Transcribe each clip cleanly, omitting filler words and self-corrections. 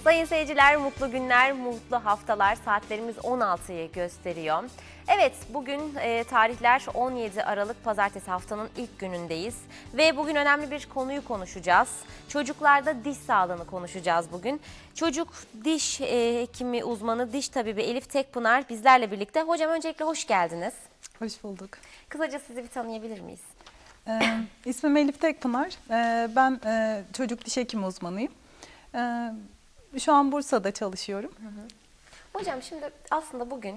Sayın seyirciler, mutlu günler, mutlu haftalar. Saatlerimiz 16'yı gösteriyor. Evet, bugün tarihler 17 Aralık Pazartesi, haftanın ilk günündeyiz. Ve bugün önemli bir konuyu konuşacağız. Çocuklarda diş sağlığını konuşacağız bugün. Çocuk diş hekimi uzmanı, diş tabibi Elif Tekpınar bizlerle birlikte. Hocam öncelikle hoş geldiniz. Hoş bulduk. Kısaca sizi bir tanıyabilir miyiz? İsmim Elif Tekpınar. Ben çocuk diş hekimi uzmanıyım. Şu an Bursa'da çalışıyorum. Hocam şimdi aslında bugün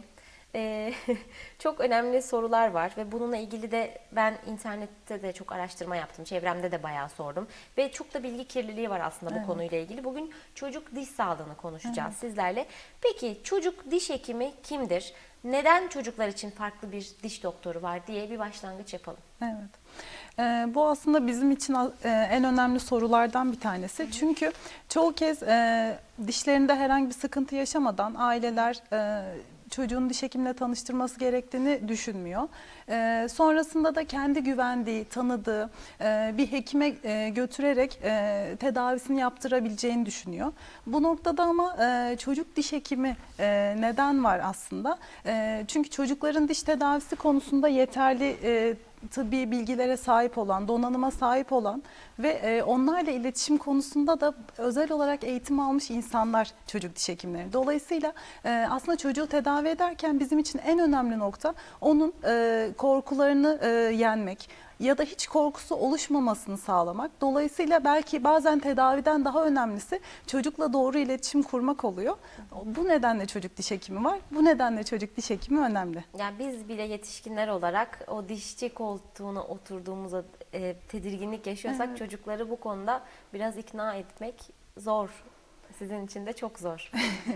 çok önemli sorular var ve bununla ilgili de ben internette de çok araştırma yaptım. Çevremde de bayağı sordum. Ve çok da bilgi kirliliği var aslında bu konuyla ilgili. Bugün çocuk diş sağlığını konuşacağız sizlerle. Peki çocuk diş hekimi kimdir? Neden çocuklar için farklı bir diş doktoru var diye bir başlangıç yapalım. Evet. Bu aslında bizim için en önemli sorulardan bir tanesi. Çünkü çoğu kez dişlerinde herhangi bir sıkıntı yaşamadan aileler çocuğun diş hekimle tanıştırması gerektiğini düşünmüyor. Sonrasında da kendi güvendiği, tanıdığı bir hekime götürerek tedavisini yaptırabileceğini düşünüyor. Bu noktada ama çocuk diş hekimi neden var aslında? Çünkü çocukların diş tedavisi konusunda yeterli tıbbi bilgilere sahip olan, donanıma sahip olan ve onlarla iletişim konusunda da özel olarak eğitim almış insanlar çocuk diş hekimleri. Dolayısıyla aslında çocuğu tedavi ederken bizim için en önemli nokta onun korkularını yenmek ya da hiç korkusu oluşmamasını sağlamak. Dolayısıyla belki bazen tedaviden daha önemlisi çocukla doğru iletişim kurmak oluyor. Bu nedenle çocuk diş hekimi var. Bu nedenle çocuk diş hekimi önemli. Yani biz bile yetişkinler olarak o dişçi koltuğuna oturduğumuzda tedirginlik yaşıyorsak çocukları bu konuda biraz ikna etmek zor. Sizin için de çok zor.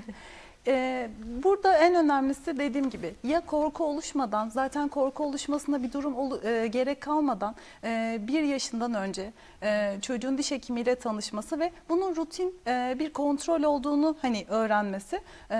Burada en önemlisi dediğim gibi ya korku oluşmadan, zaten korku oluşmasına bir durum gerek kalmadan 1 yaşından önce çocuğun diş hekimiyle tanışması ve bunun rutin bir kontrol olduğunu öğrenmesi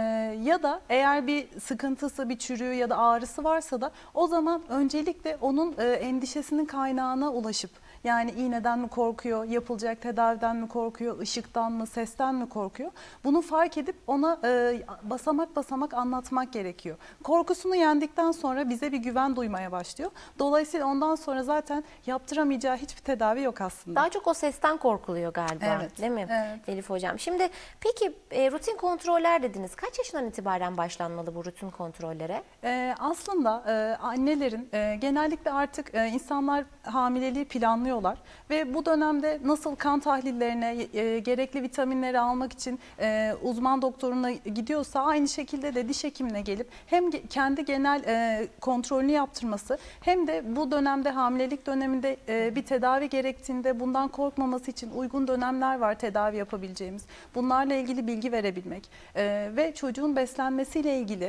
ya da eğer bir sıkıntısı, bir çürüğü ya da ağrısı varsa da o zaman öncelikle onun endişesinin kaynağına ulaşıp, yani iğneden mi korkuyor, yapılacak tedaviden mi korkuyor, ışıktan mı, sesten mi korkuyor? Bunu fark edip ona basamak basamak anlatmak gerekiyor. Korkusunu yendikten sonra bize bir güven duymaya başlıyor. Dolayısıyla ondan sonra zaten yaptıramayacağı hiçbir tedavi yok aslında. Daha çok o sesten korkuluyor galiba, evet, değil mi Elif Hocam? Şimdi peki rutin kontroller dediniz. Kaç yaşından itibaren başlanmalı bu rutin kontrollere? Aslında annelerin genellikle artık insanlar hamileliği planlıyorlar ve bu dönemde nasıl kan tahlillerine, gerekli vitaminleri almak için uzman doktoruna gidiyorsa aynı şekilde de diş hekimine gelip hem kendi genel kontrolünü yaptırması hem de bu dönemde, hamilelik döneminde bir tedavi gerektiğinde bundan korkmaması için uygun dönemler var tedavi yapabileceğimiz. Bunlarla ilgili bilgi verebilmek ve çocuğun beslenmesiyle ilgili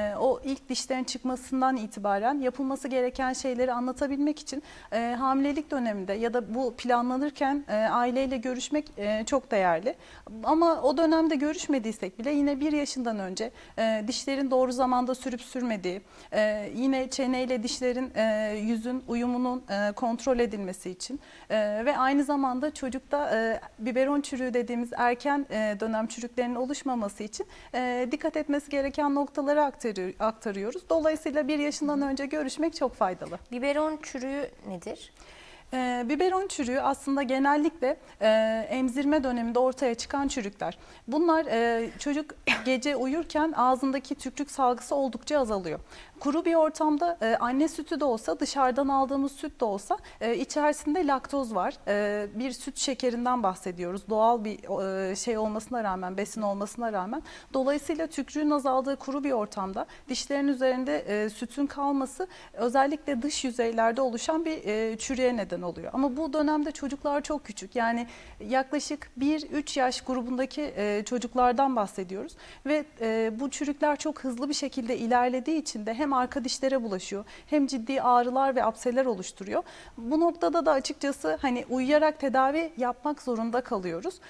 o ilk dişlerin çıkmasından itibaren yapılması gereken şeyleri anlatabilmek için hamilelik döneminde ya da bu planlanırken aileyle görüşmek çok değerli. Ama o dönemde görüşmediysek bile yine 1 yaşından önce dişlerin doğru zamanda sürüp sürmediği, yine çeneyle dişlerin yüzün uyumunun kontrol edilmesi için ve aynı zamanda çocukta biberon çürüğü dediğimiz erken dönem çürüklerinin oluşmaması için dikkat etmesi gereken noktaları aktarıyoruz. Dolayısıyla 1 yaşından önce görüşmek çok faydalı. Biberon çürüğü nedir? Biberon çürüğü aslında genellikle emzirme döneminde ortaya çıkan çürükler. Bunlar çocuk gece uyurken ağzındaki tükrük salgısı oldukça azalıyor. Kuru bir ortamda anne sütü de olsa, dışarıdan aldığımız süt de olsa içerisinde laktoz var. Bir süt şekerinden bahsediyoruz. Doğal bir şey olmasına rağmen, besin olmasına rağmen. Dolayısıyla tükrüğün azaldığı kuru bir ortamda dişlerin üzerinde sütün kalması özellikle dış yüzeylerde oluşan bir çürüğe neden oluyor. Ama bu dönemde çocuklar çok küçük. Yani yaklaşık 1-3 yaş grubundaki çocuklardan bahsediyoruz. Ve bu çürükler çok hızlı bir şekilde ilerlediği için de hem hem arka dişlere bulaşıyor hem ciddi ağrılar ve apseller oluşturuyor. Bu noktada da açıkçası hani uyuyarak tedavi yapmak zorunda kalıyoruz.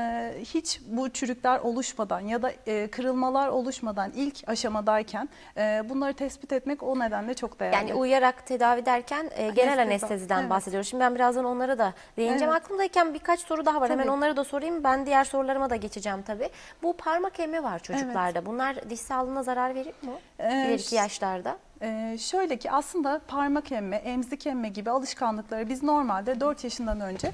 Hiç bu çürükler oluşmadan ya da kırılmalar oluşmadan ilk aşamadayken bunları tespit etmek o nedenle çok değerli. Yani uyuyarak tedavi derken genel anesteziden bahsediyoruz. Şimdi ben birazdan onlara da değineceğim. Aklımdayken birkaç soru daha var. Tabii. Hemen onları da sorayım. Ben diğer sorularıma da geçeceğim tabii. Bu parmak emme var çocuklarda. Bunlar diş sağlığına zarar verir mi? İleriki yaşlarda. Şöyle ki aslında parmak emme, emzik emme gibi alışkanlıkları biz normalde 4 yaşından önce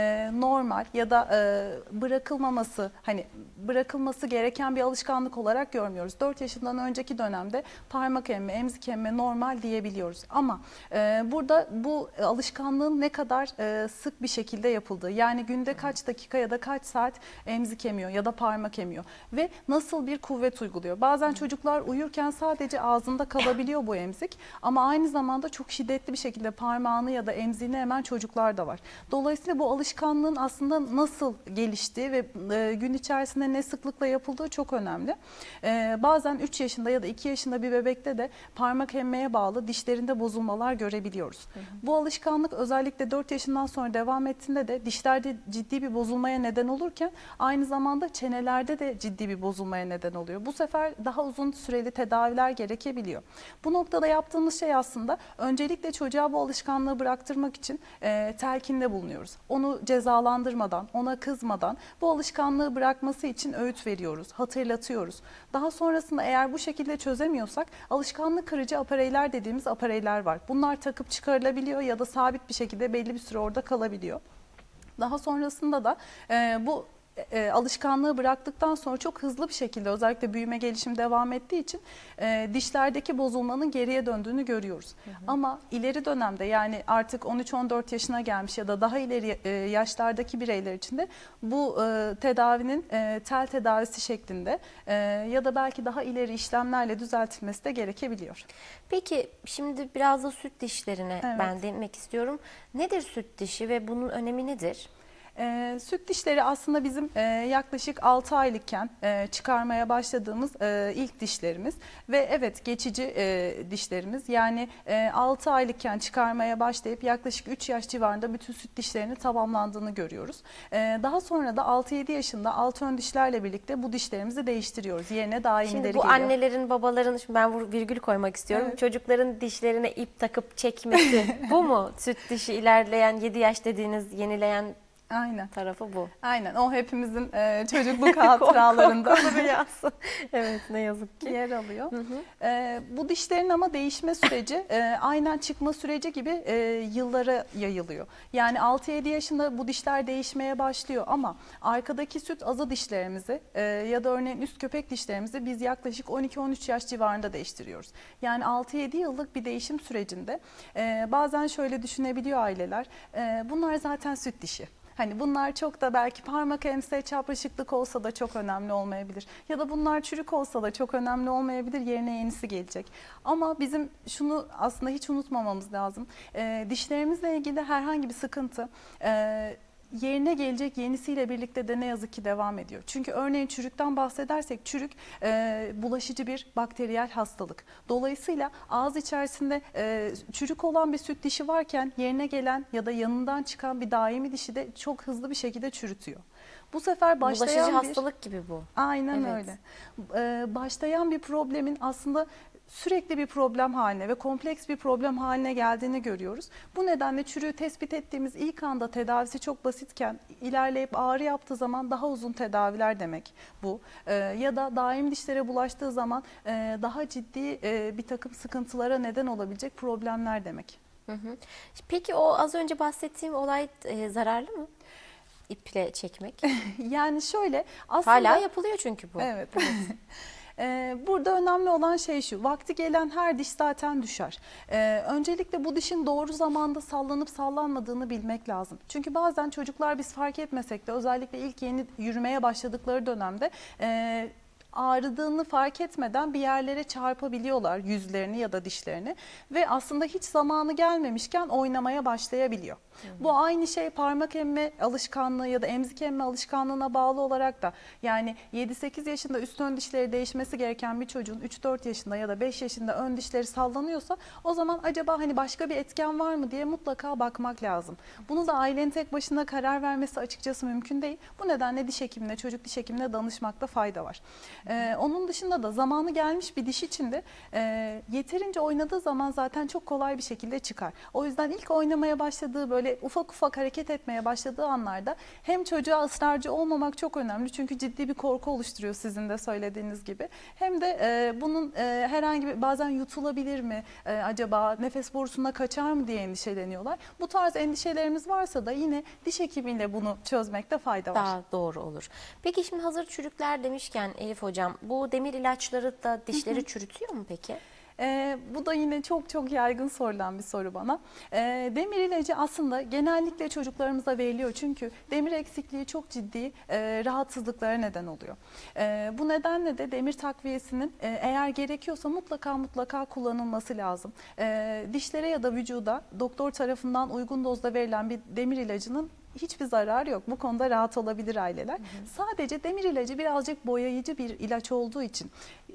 normal ya da bırakılmaması, hani bırakılması gereken bir alışkanlık olarak görmüyoruz. 4 yaşından önceki dönemde parmak emme, emzik emme normal diyebiliyoruz. Ama burada bu alışkanlığın ne kadar sık bir şekilde yapıldığı, yani günde kaç dakika ya da kaç saat emzik emiyor ya da parmak emiyor ve nasıl bir kuvvet uyguluyor. Bazen çocuklar uyurken sadece ağzında kalabiliyor bu emzik ama aynı zamanda çok şiddetli bir şekilde parmağını ya da emziğini emen çocuklar da var. Dolayısıyla bu alışkanlığın aslında nasıl geliştiği ve gün içerisinde ne sıklıkla yapıldığı çok önemli. Bazen 3 yaşında ya da 2 yaşında bir bebekte de parmak emmeye bağlı dişlerinde bozulmalar görebiliyoruz. Bu alışkanlık özellikle 4 yaşından sonra devam ettiğinde de dişlerde ciddi bir bozulmaya neden olurken aynı zamanda çenelerde de ciddi bir bozulmaya neden oluyor. Bu sefer daha uzun süreli tedaviler gerekebiliyor. Bu noktada yaptığımız şey aslında öncelikle çocuğa bu alışkanlığı bıraktırmak için telkinde bulunuyoruz. Onu cezalandırmadan, ona kızmadan bu alışkanlığı bırakması için öğüt veriyoruz, hatırlatıyoruz. Daha sonrasında eğer bu şekilde çözemiyorsak alışkanlık kırıcı apareyler dediğimiz apareyler var. Bunlar takıp çıkarılabiliyor ya da sabit bir şekilde belli bir süre orada kalabiliyor. Daha sonrasında da bu alışkanlığı bıraktıktan sonra çok hızlı bir şekilde özellikle büyüme gelişim devam ettiği için dişlerdeki bozulmanın geriye döndüğünü görüyoruz. Ama ileri dönemde yani artık 13-14 yaşına gelmiş ya da daha ileri yaşlardaki bireyler için de bu tedavinin tel tedavisi şeklinde ya da belki daha ileri işlemlerle düzeltilmesi de gerekebiliyor. Peki şimdi biraz da süt dişlerine ben değinmek istiyorum. Nedir süt dişi ve bunun önemi nedir? Süt dişleri aslında bizim yaklaşık 6 aylıkken çıkarmaya başladığımız ilk dişlerimiz ve evet geçici dişlerimiz, yani 6 aylıkken çıkarmaya başlayıp yaklaşık 3 yaş civarında bütün süt dişlerinin tamamlandığını görüyoruz. Daha sonra da 6-7 yaşında alt ön dişlerle birlikte bu dişlerimizi değiştiriyoruz. Yerine daimileri Şimdi bu geliyor. annelerin, babaların, şimdi ben virgül koymak istiyorum. Evet. Çocukların dişlerine ip takıp çekmesi bu mu? Süt dişi ilerleyen 7 yaş dediğiniz yenileyen tarafı bu. Aynen. O hepimizin çocukluk hatıralarında rüyası. Evet, ne yazık ki. Yer alıyor. Bu dişlerin ama değişme süreci aynen çıkma süreci gibi yıllara yayılıyor. Yani 6-7 yaşında bu dişler değişmeye başlıyor ama arkadaki süt azı dişlerimizi ya da örneğin üst köpek dişlerimizi biz yaklaşık 12-13 yaş civarında değiştiriyoruz. Yani 6-7 yıllık bir değişim sürecinde bazen şöyle düşünebiliyor aileler. Bunlar zaten süt dişi. Hani bunlar çok da belki parmak emse, çapraşıklık olsa da çok önemli olmayabilir. Ya da bunlar çürük olsa da çok önemli olmayabilir. Yerine yenisi gelecek. Ama bizim şunu aslında hiç unutmamamız lazım. Dişlerimizle ilgili herhangi bir sıkıntı yerine gelecek yenisiyle birlikte de ne yazık ki devam ediyor. Çünkü örneğin çürükten bahsedersek çürük bulaşıcı bir bakteriyel hastalık. Dolayısıyla ağız içerisinde çürük olan bir süt dişi varken yerine gelen ya da yanından çıkan bir daimi dişi de çok hızlı bir şekilde çürütüyor. Bu sefer başlayan bulaşıcı hastalık gibi bu. Aynen öyle. Başlayan bir problemin aslında sürekli bir problem haline ve kompleks bir problem haline geldiğini görüyoruz. Bu nedenle çürüğü tespit ettiğimiz ilk anda tedavisi çok basitken ilerleyip ağrı yaptığı zaman daha uzun tedaviler demek bu. Ya da daim dişlere bulaştığı zaman daha ciddi bir takım sıkıntılara neden olabilecek problemler demek. Peki o az önce bahsettiğim olay zararlı mı? İple çekmek. Yani şöyle aslında... Hala yapılıyor çünkü bu. Evet. Burada önemli olan şey şu: vakti gelen her diş zaten düşer. Öncelikle bu dişin doğru zamanda sallanıp sallanmadığını bilmek lazım. Çünkü bazen çocuklar biz fark etmesek de özellikle ilk yeni yürümeye başladıkları dönemde ağrıdığını fark etmeden bir yerlere çarpabiliyorlar yüzlerini ya da dişlerini ve aslında hiç zamanı gelmemişken oynamaya başlayabiliyor. Bu aynı şey parmak emme alışkanlığı ya da emzik emme alışkanlığına bağlı olarak da, yani 7-8 yaşında üst ön dişleri değişmesi gereken bir çocuğun 3-4 yaşında ya da 5 yaşında ön dişleri sallanıyorsa, o zaman acaba hani başka bir etken var mı diye mutlaka bakmak lazım. Bunu da ailenin tek başına karar vermesi açıkçası mümkün değil. Bu nedenle diş hekimine, çocuk diş hekimine danışmakta fayda var. Onun dışında da zamanı gelmiş bir diş için de yeterince oynadığı zaman zaten çok kolay bir şekilde çıkar. O yüzden ilk oynamaya başladığı, böyle ufak ufak hareket etmeye başladığı anlarda hem çocuğa ısrarcı olmamak çok önemli. Çünkü ciddi bir korku oluşturuyor sizin de söylediğiniz gibi. Hem de bunun herhangi bir, bazen yutulabilir mi, acaba nefes borusuna kaçar mı diye endişeleniyorlar. Bu tarz endişelerimiz varsa da yine diş hekimiyle bunu çözmekte fayda var. Daha doğru olur. Peki şimdi hazır çürükler demişken Elif Hocam, bu demir ilaçları da dişleri çürütüyor mu peki? Bu da yine çok yaygın sorulan bir soru bana. Demir ilacı aslında genellikle çocuklarımıza veriliyor. Çünkü demir eksikliği çok ciddi rahatsızlıklara neden oluyor. Bu nedenle de demir takviyesinin eğer gerekiyorsa mutlaka kullanılması lazım. Dişlere ya da vücuda doktor tarafından uygun dozda verilen bir demir ilacının hiçbir zararı yok. Bu konuda rahat olabilir aileler. Sadece demir ilacı birazcık boyayıcı bir ilaç olduğu için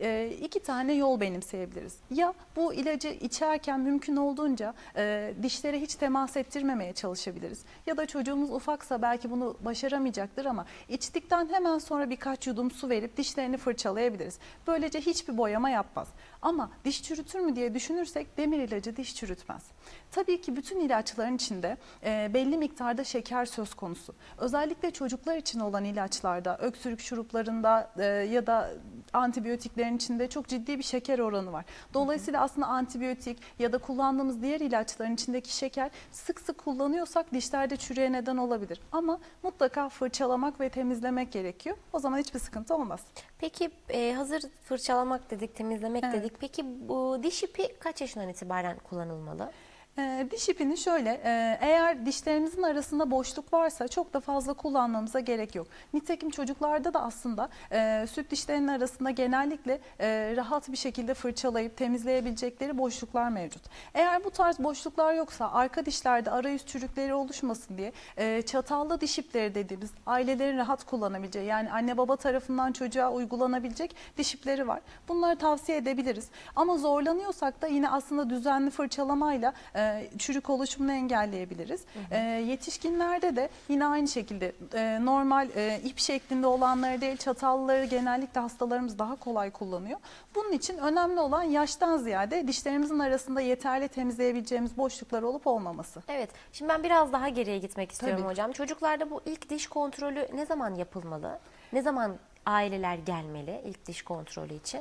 iki tane yol benimseyebiliriz. Ya bu ilacı içerken mümkün olduğunca dişlere hiç temas ettirmemeye çalışabiliriz. Ya da çocuğumuz ufaksa belki bunu başaramayacaktır ama içtikten hemen sonra birkaç yudum su verip dişlerini fırçalayabiliriz. Böylece hiçbir boyama yapmaz. Ama diş çürütür mü diye düşünürsek demir ilacı diş çürütmez. Tabii ki bütün ilaçların içinde belli miktarda şeker söz konusu. Özellikle çocuklar için olan ilaçlarda, öksürük şuruplarında ya da antibiyotiklerin içinde çok ciddi bir şeker oranı var. Dolayısıyla aslında antibiyotik ya da kullandığımız diğer ilaçların içindeki şeker sık sık kullanıyorsak dişlerde çürüğe neden olabilir. Ama mutlaka fırçalamak ve temizlemek gerekiyor. O zaman hiçbir sıkıntı olmaz. Peki hazır fırçalamak dedik, temizlemek dedik. Peki bu diş ipi kaç yaşından itibaren kullanılmalı? Diş ipini şöyle, eğer dişlerimizin arasında boşluk varsa çok da fazla kullanmamıza gerek yok. Nitekim çocuklarda da aslında süt dişlerinin arasında genellikle rahat bir şekilde fırçalayıp temizleyebilecekleri boşluklar mevcut. Eğer bu tarz boşluklar yoksa, arka dişlerde arayüz çürükleri oluşmasın diye çatallı diş ipleri dediğimiz, ailelerin rahat kullanabileceği, yani anne baba tarafından çocuğa uygulanabilecek diş ipleri var. Bunları tavsiye edebiliriz. Ama zorlanıyorsak da yine aslında düzenli fırçalamayla çürük oluşumunu engelleyebiliriz. Yetişkinlerde de yine aynı şekilde normal ip şeklinde olanları değil, çatalları genellikle hastalarımız daha kolay kullanıyor. Bunun için önemli olan yaştan ziyade dişlerimizin arasında yeterli temizleyebileceğimiz boşluklar olup olmaması. Evet. Şimdi ben biraz daha geriye gitmek istiyorum Tabii. hocam. Çocuklarda bu ilk diş kontrolü ne zaman yapılmalı? Ne zaman aileler gelmeli ilk diş kontrolü için?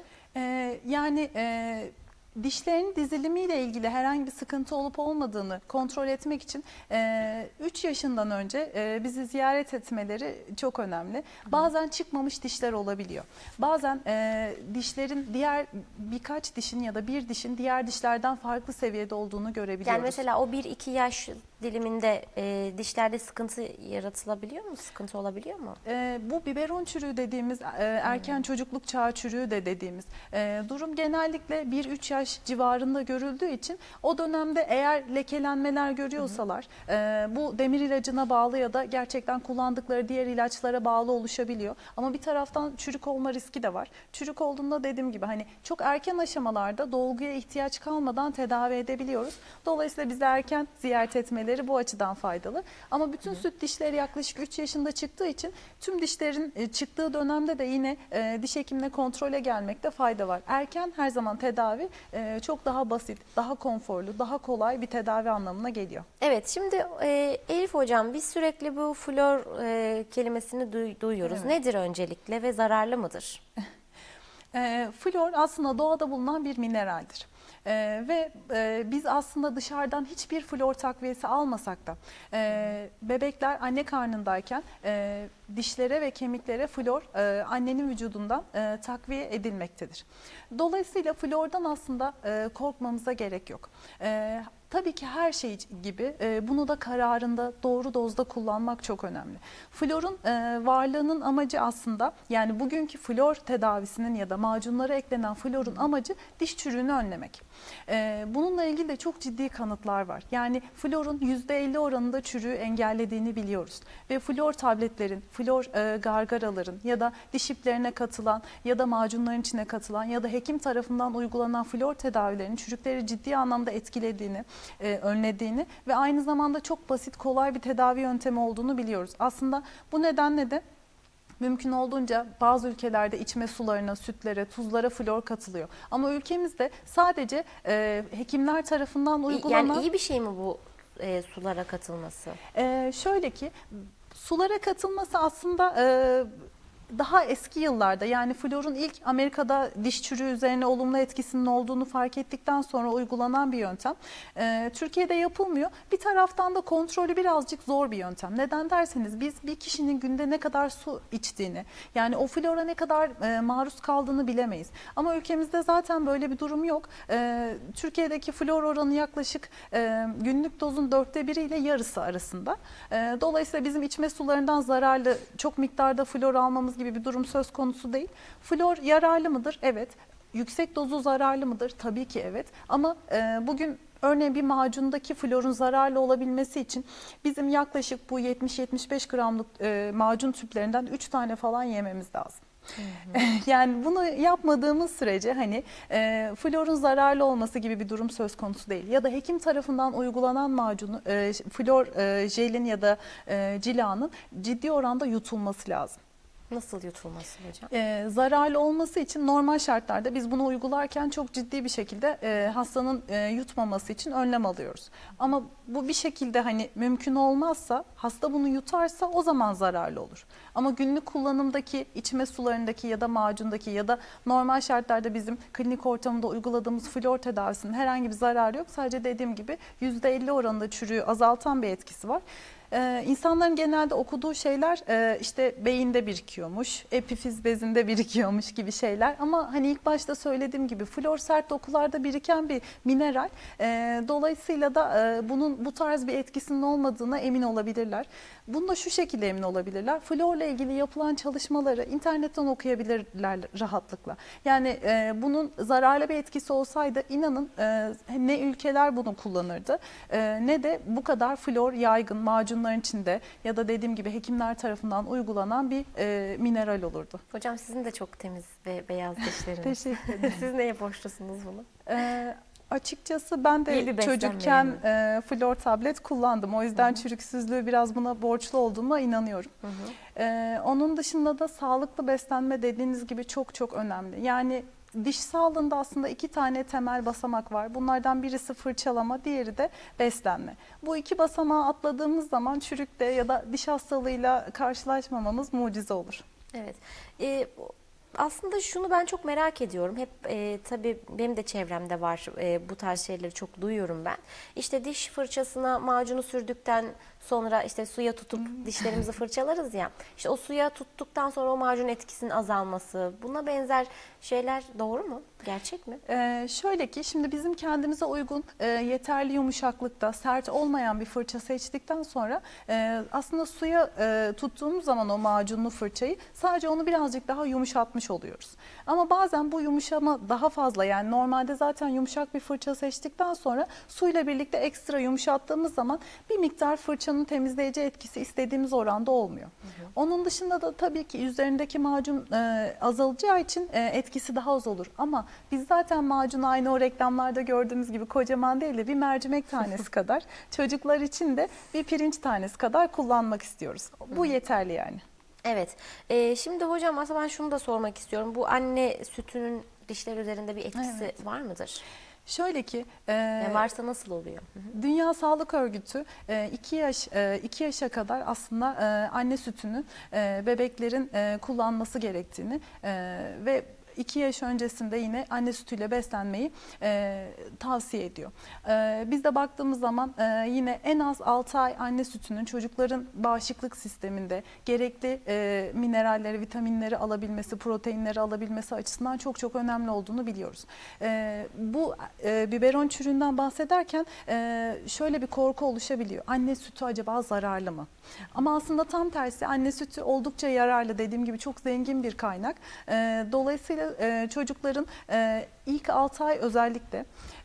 Dişlerin dizilimiyle ilgili herhangi bir sıkıntı olup olmadığını kontrol etmek için 3 yaşından önce bizi ziyaret etmeleri çok önemli. Bazen çıkmamış dişler olabiliyor. Bazen dişlerin birkaç dişin ya da bir dişin diğer dişlerden farklı seviyede olduğunu görebiliyoruz. Yani mesela o 1-2 yaş diliminde dişlerde sıkıntı yaratılabiliyor mu? Sıkıntı olabiliyor mu? Bu biberon çürüğü dediğimiz, erken çocukluk çağı çürüğü de dediğimiz durum genellikle 1-3 yaş civarında görüldüğü için o dönemde eğer lekelenmeler görüyorsalar bu demir ilacına bağlı ya da gerçekten kullandıkları diğer ilaçlara bağlı oluşabiliyor. Ama bir taraftan çürük olma riski de var. Çürük olduğunda dediğim gibi hani çok erken aşamalarda dolguya ihtiyaç kalmadan tedavi edebiliyoruz. Dolayısıyla bizi erken ziyaret etmeleri bu açıdan faydalı. Ama bütün süt dişleri yaklaşık 3 yaşında çıktığı için tüm dişlerin çıktığı dönemde de yine diş hekimine kontrole gelmekte fayda var. Erken her zaman tedavi çok daha basit, daha konforlu, daha kolay bir tedavi anlamına geliyor. Evet, şimdi Elif Hocam biz sürekli bu flor kelimesini duyuyoruz. Evet. Nedir öncelikle ve zararlı mıdır? Flor aslında doğada bulunan bir mineraldir. Biz aslında dışarıdan hiçbir flor takviyesi almasak da bebekler anne karnındayken dişlere ve kemiklere flor annenin vücudundan takviye edilmektedir. Dolayısıyla flordan aslında korkmamıza gerek yok. tabii ki her şey gibi bunu da kararında doğru dozda kullanmak çok önemli. Florun varlığının amacı aslında, yani bugünkü flor tedavisinin ya da macunlara eklenen florun amacı diş çürüğünü önlemek. Bununla ilgili de çok ciddi kanıtlar var. Yani florun %50 oranında çürüğü engellediğini biliyoruz. Ve flor tabletlerin, flor gargaraların ya da diş iplerine katılan ya da macunların içine katılan ya da hekim tarafından uygulanan flor tedavilerinin çürükleri ciddi anlamda etkilediğini, önlediğini ve aynı zamanda çok basit, kolay bir tedavi yöntemi olduğunu biliyoruz. Aslında bu nedenle de mümkün olduğunca bazı ülkelerde içme sularına, sütlere, tuzlara flor katılıyor. Ama ülkemizde sadece hekimler tarafından uygulanan... Yani iyi bir şey mi bu sulara katılması? Şöyle ki, sulara katılması aslında... daha eski yıllarda, yani florun ilk Amerika'da diş çürüğü üzerine olumlu etkisinin olduğunu fark ettikten sonra uygulanan bir yöntem. Türkiye'de yapılmıyor. Bir taraftan da kontrolü birazcık zor bir yöntem. Neden derseniz biz bir kişinin günde ne kadar su içtiğini, yani o flora ne kadar maruz kaldığını bilemeyiz. Ama ülkemizde zaten böyle bir durum yok. Türkiye'deki flor oranı yaklaşık günlük dozun 1/4 ile yarısı arasında. Dolayısıyla bizim içme sularından zararlı çok miktarda flor almamız gibi bir durum söz konusu değil. Flor yararlı mıdır? Evet. Yüksek dozu zararlı mıdır? Tabii ki evet. Ama bugün örneğin bir macundaki florun zararlı olabilmesi için bizim yaklaşık bu 70-75 gramlık macun tüplerinden 3 tane falan yememiz lazım. Yani bunu yapmadığımız sürece hani florun zararlı olması gibi bir durum söz konusu değil. Ya da hekim tarafından uygulanan macunu, flor jelin ya da cilanın ciddi oranda yutulması lazım. Nasıl yutulması hocam? Zararlı olması için normal şartlarda biz bunu uygularken çok ciddi bir şekilde hastanın yutmaması için önlem alıyoruz. Ama bu bir şekilde hani mümkün olmazsa, hasta bunu yutarsa o zaman zararlı olur. Ama günlük kullanımdaki içme sularındaki ya da macundaki ya da normal şartlarda bizim klinik ortamında uyguladığımız flor tedavisinin herhangi bir zararı yok. Sadece dediğim gibi %50 oranında çürüğü azaltan bir etkisi var. İnsanların genelde okuduğu şeyler işte beyinde birikiyormuş, epifiz bezinde birikiyormuş gibi şeyler. Ama hani ilk başta söylediğim gibi flor sert dokularda biriken bir mineral. Dolayısıyla da bunun bu tarz bir etkisinin olmadığına emin olabilirler. Bunu da şu şekilde emin olabilirler. Florla ilgili yapılan çalışmaları internetten okuyabilirler rahatlıkla. Yani bunun zararlı bir etkisi olsaydı inanın ne ülkeler bunu kullanırdı ne de bu kadar flor yaygın macunların içinde ya da dediğim gibi hekimler tarafından uygulanan bir mineral olurdu. Hocam sizin de çok temiz ve beyaz dişleriniz. Teşekkür ederim. Siz neye borçlusunuz bunu? Açıkçası ben de çocukken flor tablet kullandım. O yüzden çürüksüzlüğü biraz buna borçlu olduğuma inanıyorum. Onun dışında da sağlıklı beslenme dediğiniz gibi çok çok önemli. Yani diş sağlığında aslında 2 tane temel basamak var. Bunlardan birisi fırçalama, diğeri de beslenme. Bu 2 basamağı atladığımız zaman çürükte ya da diş hastalığıyla karşılaşmamamız mucize olur. Evet. Aslında şunu ben çok merak ediyorum. Hep tabii benim de çevremde var, bu tarz şeyleri çok duyuyorum ben. İşte diş fırçasına macunu sürdükten sonra işte suya tutup dişlerimizi fırçalarız ya. İşte o suya tuttuktan sonra o macun etkisinin azalması, buna benzer şeyler doğru mu? Gerçek mi? Şöyle ki şimdi bizim kendimize uygun yeterli yumuşaklıkta sert olmayan bir fırça seçtikten sonra aslında suya tuttuğumuz zaman o macunlu fırçayı sadece onu birazcık daha yumuşatmış oluyoruz. Ama bazen bu yumuşama daha fazla, yani normalde zaten yumuşak bir fırça seçtikten sonra suyla birlikte ekstra yumuşattığımız zaman bir miktar fırçanın temizleyici etkisi istediğimiz oranda olmuyor. Onun dışında da tabii ki üzerindeki macun azalacağı için etkisi daha az olur. Ama biz zaten macunu aynı o reklamlarda gördüğümüz gibi kocaman değil de bir mercimek tanesi kadar, çocuklar için de bir pirinç tanesi kadar kullanmak istiyoruz. Bu yeterli yani. Evet. Şimdi hocam aslında ben şunu da sormak istiyorum. Bu anne sütünün dişler üzerinde bir etkisi var mıdır? Şöyle ki varsa nasıl oluyor? Dünya Sağlık Örgütü 2 yaşa kadar aslında anne sütünü bebeklerin kullanması gerektiğini ve 2 yaş öncesinde yine anne sütüyle beslenmeyi tavsiye ediyor. Biz de baktığımız zaman yine en az 6 ay anne sütünün çocukların bağışıklık sisteminde gerekli mineralleri, vitaminleri alabilmesi, proteinleri alabilmesi açısından çok çok önemli olduğunu biliyoruz. Bu biberon çürüğünden bahsederken şöyle bir korku oluşabiliyor. Anne sütü acaba zararlı mı? Ama aslında tam tersi, anne sütü oldukça yararlı, dediğim gibi çok zengin bir kaynak. Dolayısıyla çocukların ilk 6 ay özellikle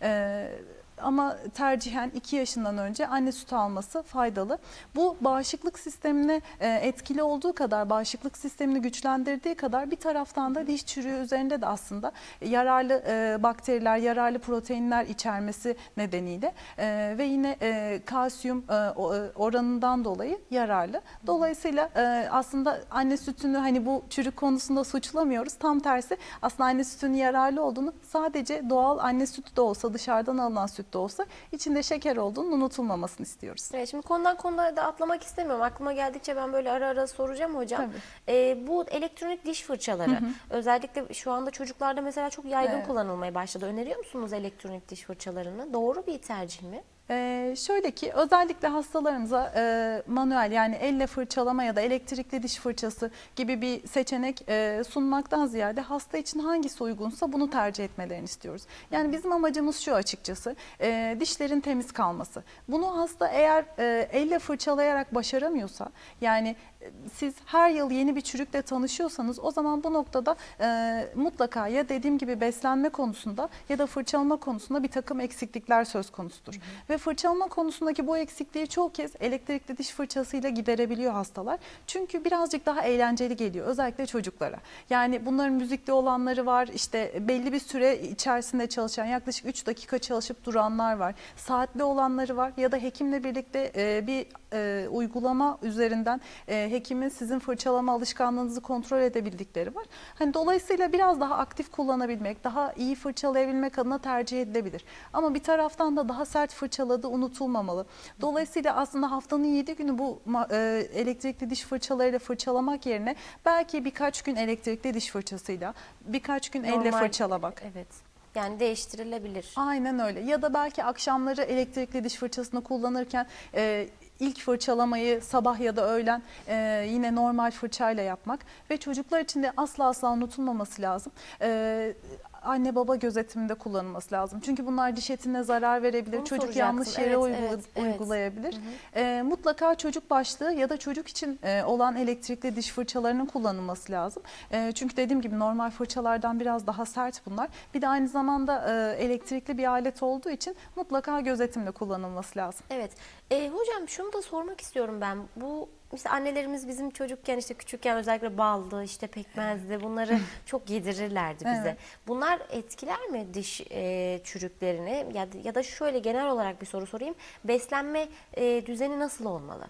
ama tercihen 2 yaşından önce anne sütü alması faydalı. Bu bağışıklık sistemine etkili olduğu kadar, bağışıklık sistemini güçlendirdiği kadar bir taraftan da diş çürüğü üzerinde de aslında yararlı bakteriler, yararlı proteinler içermesi nedeniyle ve yine kalsiyum oranından dolayı yararlı. Dolayısıyla aslında anne sütünü hani bu çürük konusunda suçlamıyoruz. Tam tersi, aslında anne sütünün yararlı olduğunu, sadece doğal anne sütü de olsa, dışarıdan alınan süt de olsa içinde şeker olduğunun unutulmamasını istiyoruz. Evet, şimdi konudan konuya da atlamak istemiyorum. Aklıma geldikçe ben böyle ara ara soracağım hocam. Bu elektronik diş fırçaları özellikle şu anda çocuklarda mesela çok yaygın kullanılmaya başladı. Öneriyor musunuz elektronik diş fırçalarını? Doğru bir tercih mi? Şöyle ki, özellikle hastalarımıza manuel, yani elle fırçalama ya da elektrikli diş fırçası gibi bir seçenek sunmaktan ziyade hasta için hangisi uygunsa bunu tercih etmelerini istiyoruz. Yani bizim amacımız şu açıkçası, dişlerin temiz kalması. Bunu hasta eğer elle fırçalayarak başaramıyorsa, yani siz her yıl yeni bir çürükle tanışıyorsanız, o zaman bu noktada mutlaka ya dediğim gibi beslenme konusunda ya da fırçalama konusunda bir takım eksiklikler söz konusudur. Ve fırçalama konusundaki bu eksikliği çoğu kez elektrikli diş fırçasıyla giderebiliyor hastalar. Çünkü birazcık daha eğlenceli geliyor özellikle çocuklara. Yani bunların müzikli olanları var, işte belli bir süre içerisinde çalışan, yaklaşık 3 dakika çalışıp duranlar var. Saatli olanları var ya da hekimle birlikte bir uygulama üzerinden hekimin sizin fırçalama alışkanlığınızı kontrol edebildikleri var. Hani dolayısıyla biraz daha aktif kullanabilmek, daha iyi fırçalayabilmek adına tercih edilebilir. Ama bir taraftan da daha sert fırçaladığı unutulmamalı. Dolayısıyla aslında haftanın 7 günü bu elektrikli diş fırçalarıyla fırçalamak yerine belki birkaç gün elektrikli diş fırçasıyla, birkaç gün elle fırçalamak. Evet. Yani değiştirilebilir. Aynen öyle. Ya da belki akşamları elektrikli diş fırçasını kullanırken ilk fırçalamayı sabah ya da öğlen yine normal fırçayla yapmak ve çocuklar için de asla unutulmaması lazım. Anne baba gözetiminde kullanılması lazım. Çünkü bunlar diş etine zarar verebilir. Onu çocuk yanlış yere uygulayabilir. Mutlaka çocuk başlığı ya da çocuk için olan elektrikli diş fırçalarının kullanılması lazım. Çünkü dediğim gibi normal fırçalardan biraz daha sert bunlar. Bir de aynı zamanda elektrikli bir alet olduğu için mutlaka gözetimle kullanılması lazım. Evet. Hocam şunu da sormak istiyorum ben. Bu işte annelerimiz bizim çocukken, işte küçükken özellikle baldı, işte pekmezdi, bunları çok yedirirlerdi bize. Evet. Bunlar etkiler mi diş çürüklerini? Ya da şöyle genel olarak bir soru sorayım. Beslenme düzeni nasıl olmalı?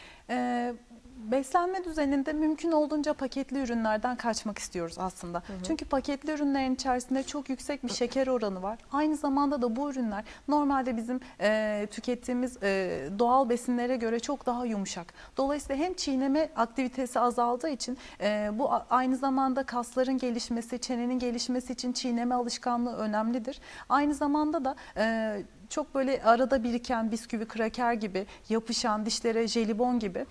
Beslenme düzeninde mümkün olduğunca paketli ürünlerden kaçmak istiyoruz aslında. Çünkü paketli ürünlerin içerisinde çok yüksek bir şeker oranı var. Aynı zamanda da bu ürünler normalde bizim tükettiğimiz doğal besinlere göre çok daha yumuşak. Dolayısıyla hem çiğneme aktivitesi azaldığı için bu aynı zamanda kasların gelişmesi, çenenin gelişmesi için çiğneme alışkanlığı önemlidir. Aynı zamanda da çok böyle arada biriken bisküvi, kraker gibi yapışan, dişlere jelibon gibi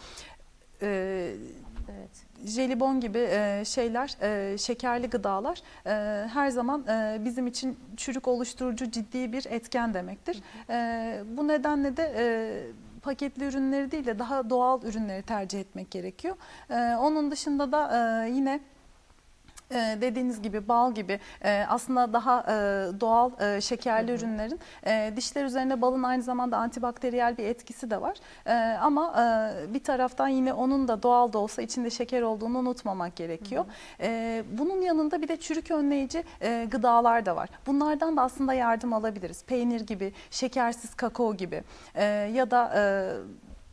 jelibon gibi şeyler, şekerli gıdalar her zaman bizim için çürük oluşturucu ciddi bir etken demektir. Bu nedenle de paketli ürünleri değil de daha doğal ürünleri tercih etmek gerekiyor. Onun dışında da yine dediğiniz gibi bal gibi aslında daha doğal şekerli ürünlerin dişler üzerine balın aynı zamanda antibakteriyel bir etkisi de var. Ama bir taraftan yine onun da doğal da olsa içinde şeker olduğunu unutmamak gerekiyor. Bunun yanında bir de çürük önleyici gıdalar da var. Bunlardan da aslında yardım alabiliriz. Peynir gibi, şekersiz kakao gibi ya da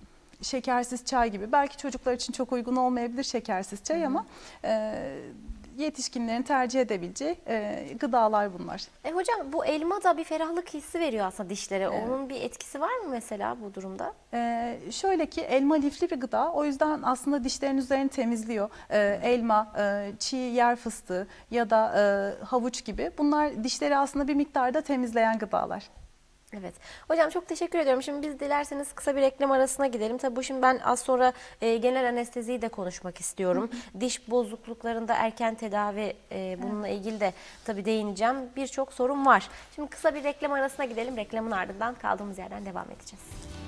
şekersiz çay gibi. Belki çocuklar için çok uygun olmayabilir şekersiz çay ama yetişkinlerin tercih edebileceği gıdalar bunlar. Hocam bu elma da bir ferahlık hissi veriyor aslında dişlere. Evet. Onun bir etkisi var mı mesela bu durumda? Şöyle ki elma lifli bir gıda. O yüzden aslında dişlerin üzerini temizliyor. Elma, çiğ yer fıstığı ya da havuç gibi. Bunlar dişleri aslında bir miktarda temizleyen gıdalar. Evet. Hocam çok teşekkür ediyorum. Şimdi biz dilerseniz kısa bir reklam arasına gidelim. Tabii bu şimdi ben az sonra genel anesteziyi de konuşmak istiyorum. Diş bozukluklarında erken tedavi bununla ilgili de tabii değineceğim. Birçok sorun var. Şimdi kısa bir reklam arasına gidelim. Reklamın ardından kaldığımız yerden devam edeceğiz.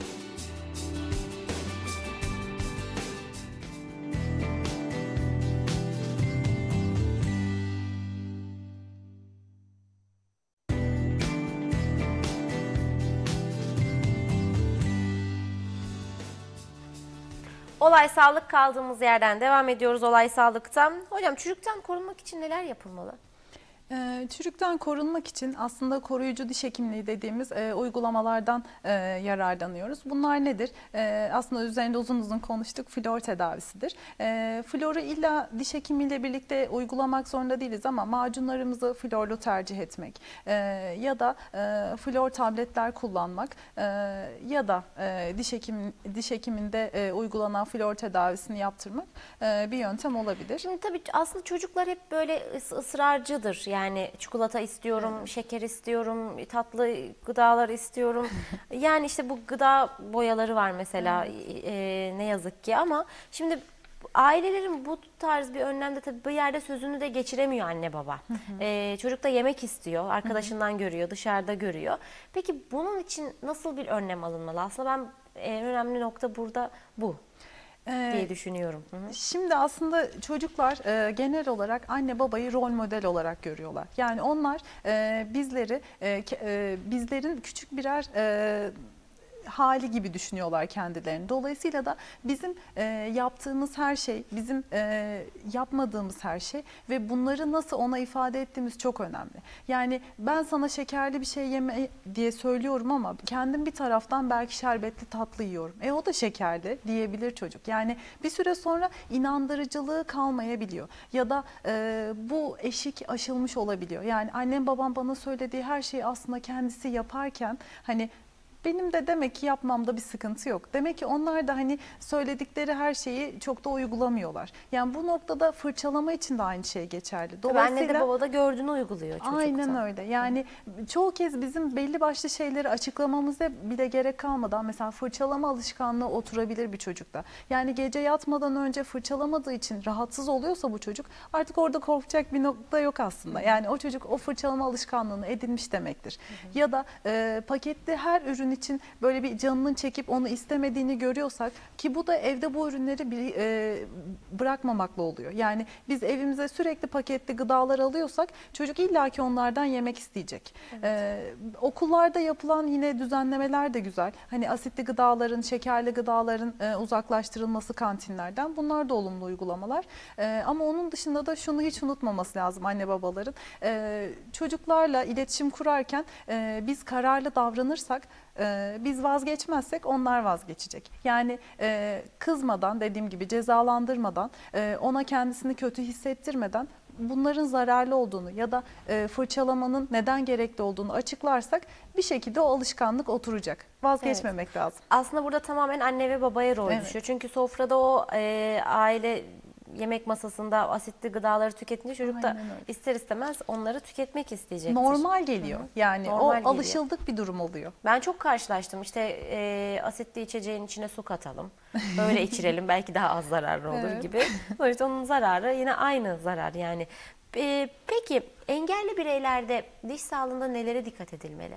Olay Sağlık kaldığımız yerden devam ediyoruz Olay Sağlık'ta. Hocam çürükten korunmak için neler yapılmalı? Çürükten korunmak için aslında koruyucu diş hekimliği dediğimiz uygulamalardan yararlanıyoruz. Bunlar nedir? Aslında üzerinde uzun uzun konuştuk. Flor tedavisidir. Floru illa diş hekimiyle birlikte uygulamak zorunda değiliz ama macunlarımızı florlu tercih etmek ya da flor tabletler kullanmak ya da diş hekiminde uygulanan flor tedavisini yaptırmak bir yöntem olabilir. Şimdi tabii aslında çocuklar hep böyle ısrarcıdır. Yani çikolata istiyorum, Evet. şeker istiyorum, tatlı gıdalar istiyorum. Yani işte bu gıda boyaları var mesela ne yazık ki ama şimdi ailelerin bu tarz bir önlemde tabii bir yerde sözünü de geçiremiyor anne baba. Çocuk da yemek istiyor, arkadaşından görüyor, dışarıda görüyor. Peki bunun için nasıl bir önlem alınmalı? Aslında ben en önemli nokta burada bu diye düşünüyorum. Şimdi aslında çocuklar genel olarak anne babayı rol model olarak görüyorlar. Yani onlar bizlerin küçük birer hali gibi düşünüyorlar kendilerini. Dolayısıyla da bizim yaptığımız her şey, bizim yapmadığımız her şey ve bunları nasıl ona ifade ettiğimiz çok önemli. Yani ben sana şekerli bir şey yeme diye söylüyorum ama kendim bir taraftan belki şerbetli tatlı yiyorum. O da şekerli diyebilir çocuk. Yani bir süre sonra inandırıcılığı kalmayabiliyor. Ya da bu eşik aşılmış olabiliyor. Yani annem babam bana söylediği her şeyi aslında kendisi yaparken hani benim de demek ki yapmamda bir sıkıntı yok. Demek ki onlar da hani söyledikleri her şeyi çok da uygulamıyorlar. Yani bu noktada fırçalama için de aynı şey geçerli. Dolayısıyla anne de baba da gördüğünü uyguluyor çocukta. Aynen öyle. Yani çoğu kez bizim belli başlı şeyleri açıklamamıza bile gerek kalmadan mesela fırçalama alışkanlığı oturabilir bir çocukta. Yani gece yatmadan önce fırçalamadığı için rahatsız oluyorsa bu çocuk artık orada korkacak bir nokta yok aslında. Yani o çocuk o fırçalama alışkanlığını edinmiş demektir. Ya da paketli her ürün için böyle bir canının çekip onu istemediğini görüyorsak ki bu da evde bu ürünleri bırakmamakla oluyor. Yani biz evimize sürekli paketli gıdalar alıyorsak çocuk illaki onlardan yemek isteyecek. Evet. Okullarda yapılan yine düzenlemeler de güzel. Hani asitli gıdaların, şekerli gıdaların uzaklaştırılması kantinlerden bunlar da olumlu uygulamalar. Ama onun dışında da şunu hiç unutmaması lazım anne babaların. Çocuklarla iletişim kurarken biz kararlı davranırsak biz vazgeçmezsek onlar vazgeçecek. Yani kızmadan dediğim gibi cezalandırmadan ona kendisini kötü hissettirmeden bunların zararlı olduğunu ya da fırçalamanın neden gerekli olduğunu açıklarsak bir şekilde o alışkanlık oturacak. Vazgeçmemek lazım. Aslında burada tamamen anne ve babaya rol düşüyor. Çünkü sofrada o aile yemek masasında asitli gıdaları tüketince çocuk da ister istemez onları tüketmek isteyecektir. Normal geliyor. Yani normal o alışıldık bir durum oluyor. Ben çok karşılaştım. İşte asitli içeceğin içine su katalım. Öyle içirelim belki daha az zararlı olur gibi. Sonuçta onun zararı yine aynı zarar yani. Peki engelli bireylerde diş sağlığında nelere dikkat edilmeli?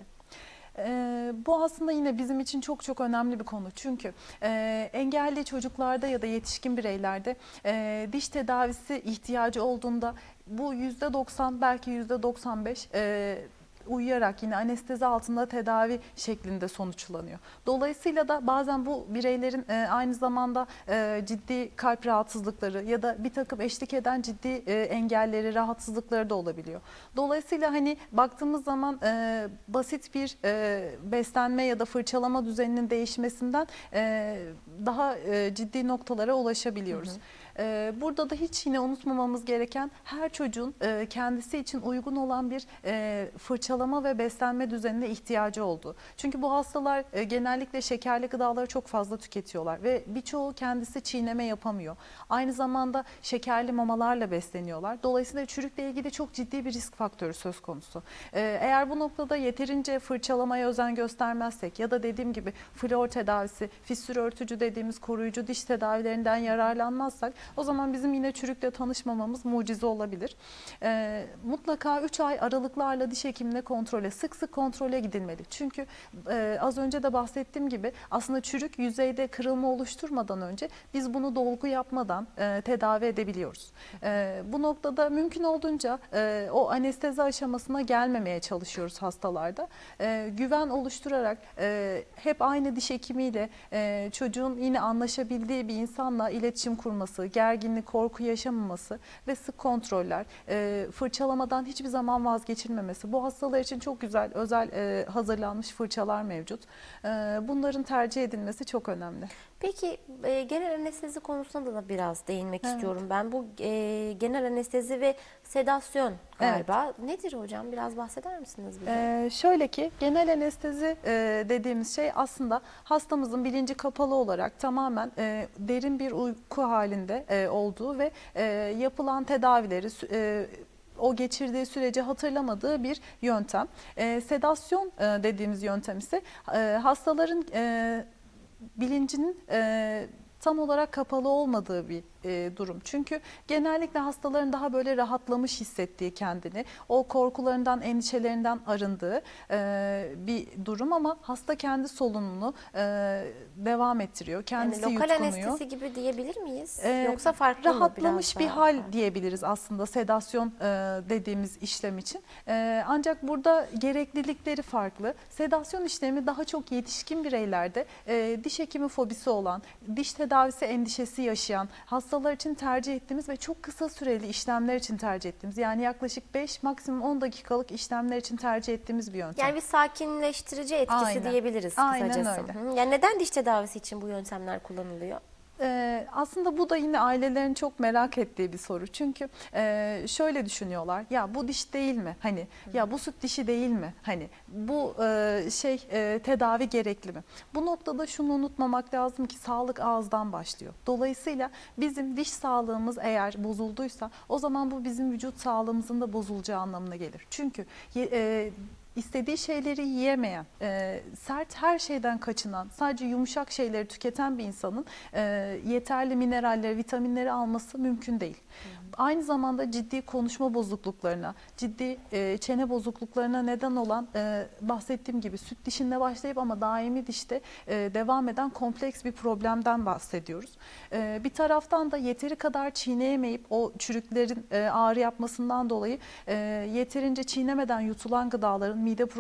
Bu aslında yine bizim için çok çok önemli bir konu. Çünkü engelli çocuklarda ya da yetişkin bireylerde diş tedavisi ihtiyacı olduğunda bu %90 belki %95 uyuyarak yine anestezi altında tedavi şeklinde sonuçlanıyor. Dolayısıyla da bazen bu bireylerin aynı zamanda ciddi kalp rahatsızlıkları ya da bir takım eşlik eden ciddi engelleri, rahatsızlıkları da olabiliyor. Dolayısıyla hani baktığımız zaman basit bir beslenme ya da fırçalama düzeninin değişmesinden daha ciddi noktalara ulaşabiliyoruz. Hı hı. Burada da hiç yine unutmamamız gereken her çocuğun kendisi için uygun olan bir fırçalama ve beslenme düzenine ihtiyacı olduğu. Çünkü bu hastalar genellikle şekerli gıdaları çok fazla tüketiyorlar ve birçoğu kendisi çiğneme yapamıyor. Aynı zamanda şekerli mamalarla besleniyorlar. Dolayısıyla çürükle ilgili çok ciddi bir risk faktörü söz konusu. Eğer bu noktada yeterince fırçalamaya özen göstermezsek ya da dediğim gibi flor tedavisi, fissür örtücü dediğimiz koruyucu diş tedavilerinden yararlanmazsak o zaman bizim yine çürükle tanışmamamız mucize olabilir. Mutlaka 3 ay aralıklarla diş hekimine sık sık kontrole gidilmeli. Çünkü az önce de bahsettiğim gibi aslında çürük yüzeyde kırılma oluşturmadan önce biz bunu dolgu yapmadan tedavi edebiliyoruz. Bu noktada mümkün olduğunca o anestezi aşamasına gelmemeye çalışıyoruz hastalarda. Güven oluşturarak hep aynı diş hekimiyle çocuğun yine anlaşabildiği bir insanla iletişim kurması, gerginlik, korku yaşamaması ve sık kontroller, fırçalamadan hiçbir zaman vazgeçilmemesi. Bu hastalar için çok güzel, özel hazırlanmış fırçalar mevcut. Bunların tercih edilmesi çok önemli. Peki genel anestezi konusunda da biraz değinmek istiyorum ben. Bu genel anestezi ve sedasyon galiba. Evet. Nedir hocam? Biraz bahseder misiniz bize? Şöyle ki genel anestezi dediğimiz şey aslında hastamızın bilinci kapalı olarak tamamen derin bir uyku halinde olduğu ve yapılan tedavileri o geçirdiği süreci hatırlamadığı bir yöntem. Sedasyon dediğimiz yöntem ise hastaların bilincinin tam olarak kapalı olmadığı bir durum. Çünkü genellikle hastaların daha böyle rahatlamış hissettiği kendini, o korkularından, endişelerinden arındığı bir durum ama hasta kendi solunumunu devam ettiriyor. Kendisi yani lokal yutkunuyor. Anestezi gibi diyebilir miyiz? Yoksa farklı mı? Rahatlamış bir hal diyebiliriz aslında sedasyon dediğimiz işlem için. Ancak burada gereklilikleri farklı. Sedasyon işlemi daha çok yetişkin bireylerde diş hekimi fobisi olan, diş tedavisi endişesi yaşayan hastalar için tercih ettiğimiz ve çok kısa süreli işlemler için tercih ettiğimiz, yani yaklaşık 5 maksimum 10 dakikalık işlemler için tercih ettiğimiz bir yöntem. Yani bir sakinleştirici etkisi Aynen. diyebiliriz kısacası. Aynen öyle. Yani neden diş tedavisi için bu yöntemler kullanılıyor? Aslında bu da yine ailelerin çok merak ettiği bir soru. Çünkü şöyle düşünüyorlar. Ya bu diş değil mi? Hani ya bu süt dişi değil mi? Hani bu tedavi gerekli mi? Bu noktada şunu unutmamak lazım ki sağlık ağızdan başlıyor. Dolayısıyla bizim diş sağlığımız eğer bozulduysa o zaman bu bizim vücut sağlığımızın da bozulacağı anlamına gelir. Çünkü İstediği şeyleri yiyemeyen, sert her şeyden kaçınan, sadece yumuşak şeyleri tüketen bir insanın yeterli mineralleri, vitaminleri alması mümkün değil. Aynı zamanda ciddi konuşma bozukluklarına, ciddi çene bozukluklarına neden olan bahsettiğim gibi süt dişinde başlayıp ama daimi dişte devam eden kompleks bir problemden bahsediyoruz. Bir taraftan da yeteri kadar çiğneyemeyip o çürüklerin ağrı yapmasından dolayı yeterince çiğnemeden yutulan gıdaların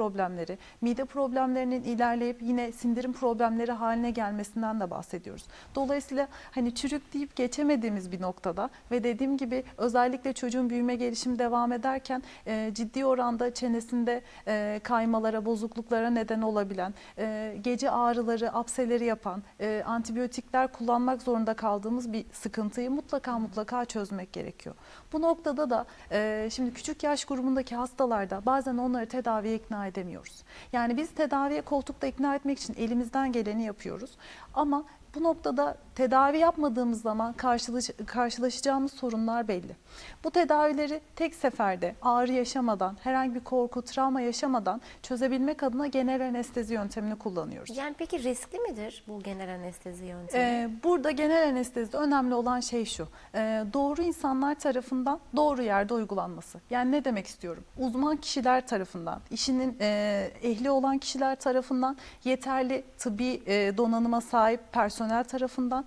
mide problemlerinin ilerleyip yine sindirim problemleri haline gelmesinden de bahsediyoruz. Dolayısıyla hani çürük deyip geçemediğimiz bir noktada ve dediğim gibi özellikle çocuğun büyüme gelişimi devam ederken ciddi oranda çenesinde kaymalara, bozukluklara neden olabilen, gece ağrıları, apseleri yapan, antibiyotikler kullanmak zorunda kaldığımız bir sıkıntıyı mutlaka çözmek gerekiyor. Bu noktada da şimdi küçük yaş grubundaki hastalarda bazen onları tedaviye ikna edemiyoruz. Yani biz tedaviye koltukta ikna etmek için elimizden geleni yapıyoruz. Ama bu noktada tedavi yapmadığımız zaman karşılaşacağımız sorunlar belli. Bu tedavileri tek seferde ağrı yaşamadan, herhangi bir korku, travma yaşamadan çözebilmek adına genel anestezi yöntemini kullanıyoruz. Yani peki riskli midir bu genel anestezi yöntemi? Burada genel anestezide önemli olan şey şu, doğru insanlar tarafından doğru yerde uygulanması. Yani ne demek istiyorum? Uzman kişiler tarafından, işinin ehli olan kişiler tarafından, yeterli tıbbi donanıma sahip personel tarafından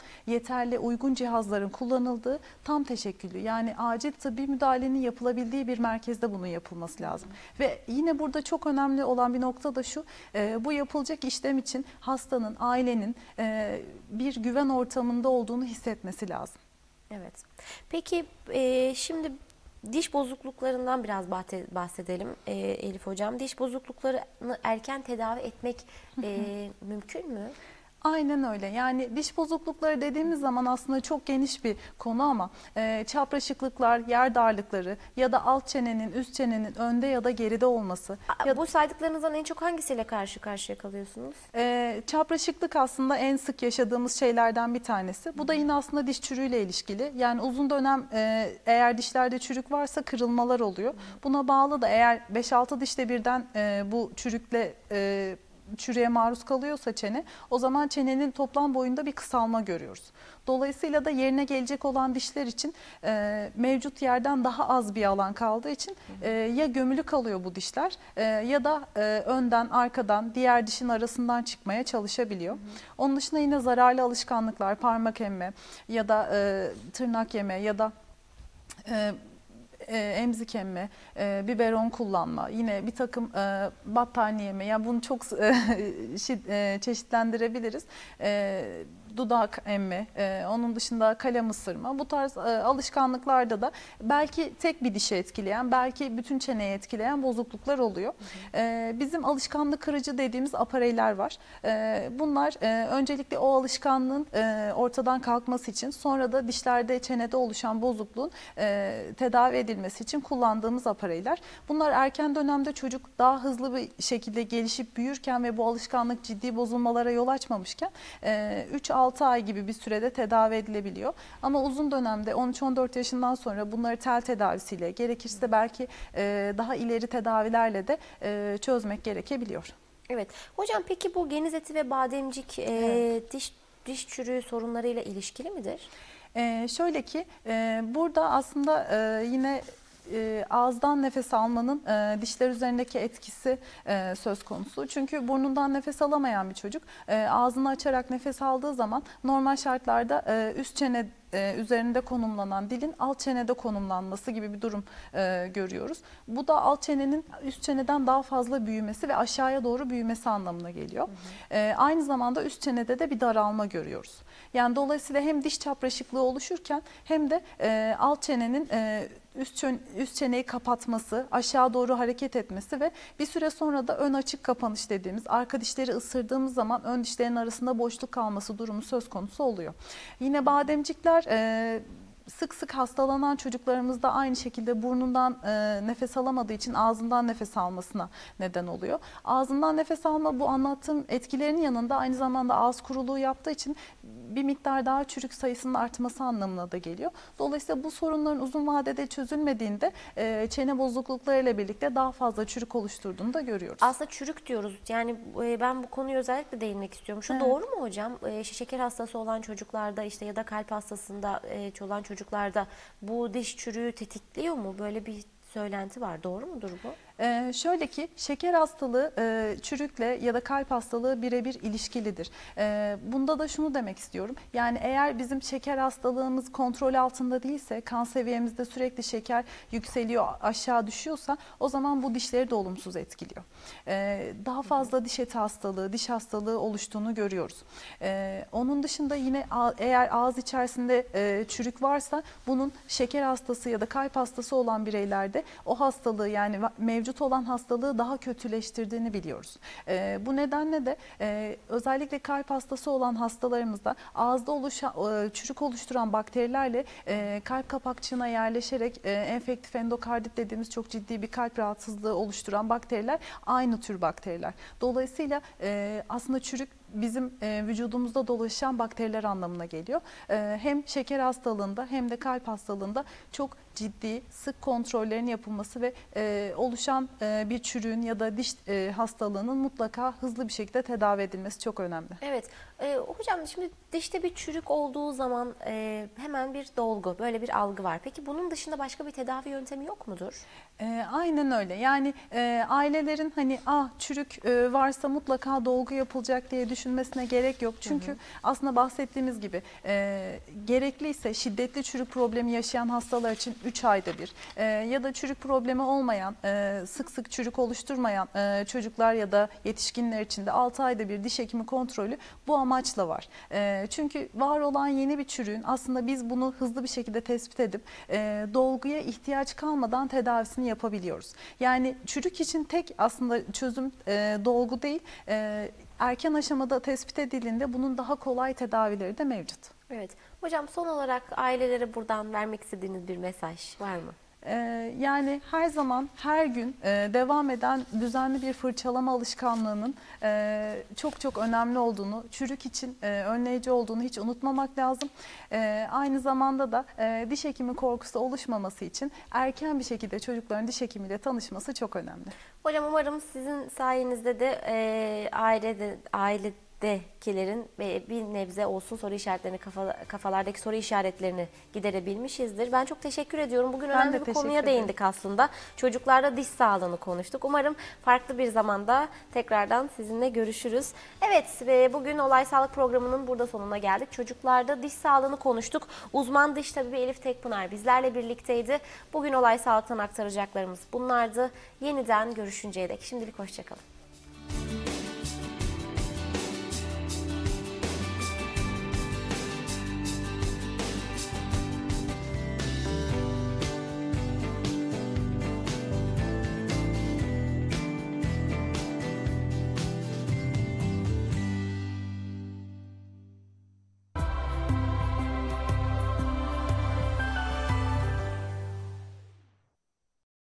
yeterli uygun cihazların kullanıldığı tam teşekküllü, yani acil tıbbi müdahalenin yapılabildiği bir merkezde bunun yapılması lazım. Ve yine burada çok önemli olan bir nokta da şu, bu yapılacak işlem için hastanın, ailenin bir güven ortamında olduğunu hissetmesi lazım. Evet. Peki şimdi diş bozukluklarından biraz bahsedelim Elif Hocam. Diş bozukluklarını erken tedavi etmek mümkün mü? Aynen öyle. Yani diş bozuklukları dediğimiz zaman aslında çok geniş bir konu ama çapraşıklıklar, yer darlıkları ya da alt çenenin, üst çenenin önde ya da geride olması. Bu saydıklarınızdan en çok hangisiyle karşı karşıya kalıyorsunuz? Çapraşıklık aslında en sık yaşadığımız şeylerden bir tanesi. Bu da yine aslında diş çürüğüyle ilişkili. Yani uzun dönem eğer dişlerde çürük varsa kırılmalar oluyor. Buna bağlı da eğer 5-6 dişte birden bu çürükle çürüğe maruz kalıyorsa çene, o zaman çenenin toplam boyunda bir kısalma görüyoruz. Dolayısıyla da yerine gelecek olan dişler için mevcut yerden daha az bir alan kaldığı için ya gömülü kalıyor bu dişler ya da önden, arkadan, diğer dişin arasından çıkmaya çalışabiliyor. Onun dışında yine zararlı alışkanlıklar, parmak emme ya da tırnak yeme ya da emzik emme, biberon kullanma, yine bir takım battaniye yeme, yani bunu çok çeşitlendirebiliriz. Dudak emme, onun dışında kalem ısırma, bu tarz alışkanlıklarda da belki tek bir dişi etkileyen, belki bütün çeneyi etkileyen bozukluklar oluyor. Bizim alışkanlık kırıcı dediğimiz apareyler var. Bunlar öncelikle o alışkanlığın ortadan kalkması için, sonra da dişlerde, çenede oluşan bozukluğun tedavi edilmesi için kullandığımız apareyler. Bunlar erken dönemde çocuk daha hızlı bir şekilde gelişip büyürken ve bu alışkanlık ciddi bozulmalara yol açmamışken 3-6 ay gibi bir sürede tedavi edilebiliyor. Ama uzun dönemde 13-14 yaşından sonra bunları tel tedavisiyle, gerekirse belki daha ileri tedavilerle de çözmek gerekebiliyor. Evet. Hocam peki bu geniz eti ve bademcik evet, diş çürüğü sorunlarıyla ilişkili midir? Şöyle ki burada aslında yine ağızdan nefes almanın dişler üzerindeki etkisi söz konusu. Çünkü burnundan nefes alamayan bir çocuk ağzını açarak nefes aldığı zaman normal şartlarda üst çene üzerinde konumlanan dilin alt çenede konumlanması gibi bir durum görüyoruz. Bu da alt çenenin üst çeneden daha fazla büyümesi ve aşağıya doğru büyümesi anlamına geliyor. Aynı zamanda üst çenede de bir daralma görüyoruz. Yani dolayısıyla hem diş çapraşıklığı oluşurken hem de alt çenenin üst çeneyi kapatması, aşağı doğru hareket etmesi ve bir süre sonra da ön açık kapanış dediğimiz, arka dişleri ısırdığımız zaman ön dişlerin arasında boşluk kalması durumu söz konusu oluyor. Yine bademcikler sık sık hastalanan çocuklarımızda aynı şekilde burnundan nefes alamadığı için ağzından nefes almasına neden oluyor. Ağzından nefes alma bu anlattığım etkilerin yanında aynı zamanda ağız kuruluğu yaptığı için bir miktar daha çürük sayısının artması anlamına da geliyor. Dolayısıyla bu sorunların uzun vadede çözülmediğinde çene bozukluklarıyla birlikte daha fazla çürük oluşturduğunu da görüyoruz. Aslında çürük diyoruz. Yani ben bu konuyu özellikle değinmek istiyorum. Şu doğru mu hocam? Şeker hastası olan çocuklarda işte ya da kalp hastasında olan çocuklarda bu diş çürüğü tetikliyor mu? Böyle bir söylenti var. Doğru mudur bu? Şöyle ki şeker hastalığı çürükle ya da kalp hastalığı birebir ilişkilidir. Bunda da şunu demek istiyorum. Yani eğer bizim şeker hastalığımız kontrol altında değilse, kan seviyemizde sürekli şeker yükseliyor, aşağı düşüyorsa o zaman bu dişleri de olumsuz etkiliyor. Daha fazla diş eti hastalığı, diş hastalığı oluştuğunu görüyoruz. Onun dışında yine eğer ağız içerisinde çürük varsa bunun şeker hastası ya da kalp hastası olan bireylerde o hastalığı, yani mevcut olan hastalığı daha kötüleştirdiğini biliyoruz. Bu nedenle de özellikle kalp hastası olan hastalarımızda ağızda çürük oluşturan bakterilerle kalp kapakçığına yerleşerek enfektif endokardit dediğimiz çok ciddi bir kalp rahatsızlığı oluşturan bakteriler aynı tür bakteriler. Dolayısıyla aslında çürük bizim vücudumuzda dolaşan bakteriler anlamına geliyor. Hem şeker hastalığında hem de kalp hastalığında çok ciddi, sık kontrollerin yapılması ve oluşan bir çürüğün ya da diş hastalığının mutlaka hızlı bir şekilde tedavi edilmesi çok önemli. Evet. Hocam şimdi dişte bir çürük olduğu zaman hemen bir dolgu, böyle bir algı var. Peki bunun dışında başka bir tedavi yöntemi yok mudur? Aynen öyle. Yani ailelerin hani çürük varsa mutlaka dolgu yapılacak diye düşünmesine gerek yok. Çünkü aslında bahsettiğimiz gibi gerekliyse şiddetli çürük problemi yaşayan hastalar için 3 ayda bir ya da çürük problemi olmayan, sık sık çürük oluşturmayan çocuklar ya da yetişkinler için de 6 ayda bir diş hekimi kontrolü bu amaçla var. Çünkü var olan yeni bir çürüğün aslında biz bunu hızlı bir şekilde tespit edip dolguya ihtiyaç kalmadan tedavisini yapabiliyoruz. Yani çürük için tek aslında çözüm dolgu değil, erken aşamada tespit edildiğinde bunun daha kolay tedavileri de mevcut. Evet. Hocam son olarak ailelere buradan vermek istediğiniz bir mesaj var mı? Yani her zaman, her gün devam eden düzenli bir fırçalama alışkanlığının çok çok önemli olduğunu, çürük için önleyici olduğunu hiç unutmamak lazım. Aynı zamanda da diş hekimi korkusu oluşmaması için erken bir şekilde çocukların diş hekimiyle tanışması çok önemli. Hocam umarım sizin sayenizde de ailedekilerin bir nebze olsun soru işaretlerini, kafalardaki soru işaretlerini giderebilmişizdir. Ben çok teşekkür ediyorum. Bugün önemli bir konuya değindik aslında. Çocuklarda diş sağlığını konuştuk. Umarım farklı bir zamanda tekrardan sizinle görüşürüz. Evet, bugün Olay Sağlık programının burada sonuna geldik. Çocuklarda diş sağlığını konuştuk. Uzman diş tabibi Elif Tekpınar bizlerle birlikteydi. Bugün Olay Sağlık'tan aktaracaklarımız bunlardı. Yeniden görüşünceye dek şimdilik hoşça kalın.